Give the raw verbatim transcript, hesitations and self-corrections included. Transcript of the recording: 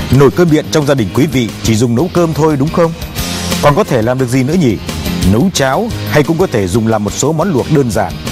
Nồi cơm điện trong gia đình quý vị chỉ dùng nấu cơm thôi đúng không? Còn có thể làm được gì nữa nhỉ? Nấu cháo hay cũng có thể dùng làm một số món luộc đơn giản.